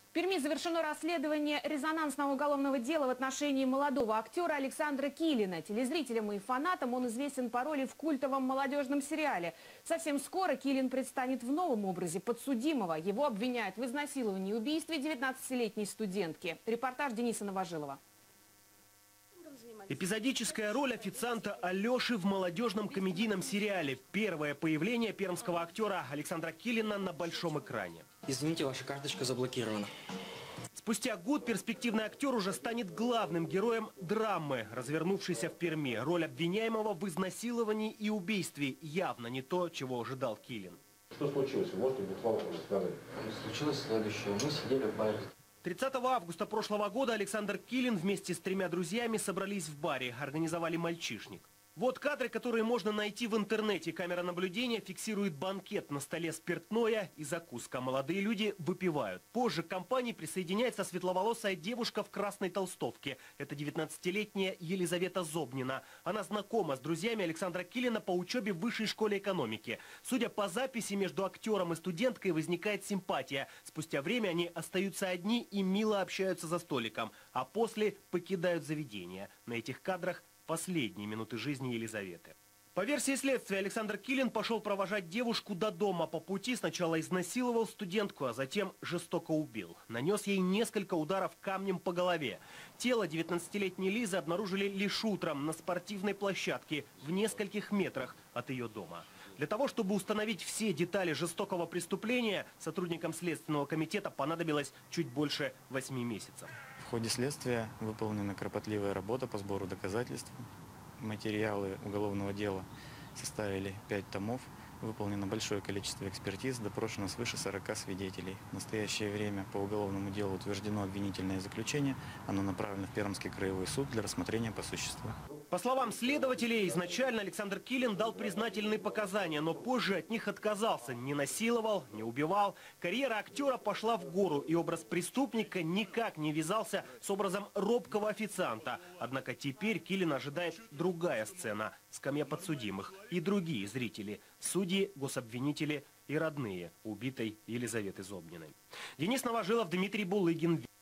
В Перми завершено расследование резонансного уголовного дела в отношении молодого актера Александра Килина. Телезрителям и фанатам он известен по роли в культовом молодежном сериале. Совсем скоро Килин предстанет в новом образе подсудимого. Его обвиняют в изнасиловании и убийстве 19-летней студентки. Репортаж Дениса Новожилова. Эпизодическая роль официанта Алеши в молодежном комедийном сериале. Первое появление пермского актера Александра Килина на большом экране. Извините, ваша карточка заблокирована. Спустя год перспективный актер уже станет главным героем драмы, развернувшейся в Перми. Роль обвиняемого в изнасиловании и убийстве явно не то, чего ожидал Килин. Что случилось? Вы можете буквально рассказать? Случилось следующее. Мы сидели в баре. 30 августа прошлого года Александр Килин вместе с 3 друзьями собрались в баре, организовали мальчишник. Вот кадры, которые можно найти в интернете. Камера наблюдения фиксирует банкет, на столе спиртное и закуска. Молодые люди выпивают. Позже к компании присоединяется светловолосая девушка в красной толстовке. Это 19-летняя Елизавета Зобнина. Она знакома с друзьями Александра Килина по учебе в высшей школе экономики. Судя по записи, между актером и студенткой возникает симпатия. Спустя время они остаются одни и мило общаются за столиком. А после покидают заведение. На этих кадрах последние минуты жизни Елизаветы. По версии следствия, Александр Килин пошел провожать девушку до дома. По пути сначала изнасиловал студентку, а затем жестоко убил. Нанес ей несколько ударов камнем по голове. Тело 19-летней Лизы обнаружили лишь утром на спортивной площадке в нескольких метрах от ее дома. Для того, чтобы установить все детали жестокого преступления, сотрудникам Следственного комитета понадобилось чуть больше 8 месяцев. В ходе следствия выполнена кропотливая работа по сбору доказательств. Материалы уголовного дела составили 5 томов. Выполнено большое количество экспертиз, допрошено свыше 40 свидетелей. В настоящее время по уголовному делу утверждено обвинительное заключение. Оно направлено в Пермский краевой суд для рассмотрения по существу. По словам следователей, изначально Александр Килин дал признательные показания, но позже от них отказался. Не насиловал, не убивал. Карьера актера пошла в гору, и образ преступника никак не вязался с образом робкого официанта. Однако теперь Килина ожидает другая сцена – скамья подсудимых и другие зрители – судьи, гособвинители и родные убитой Елизаветы Зобниной. Денис Новожилов, Дмитрий Булыгин.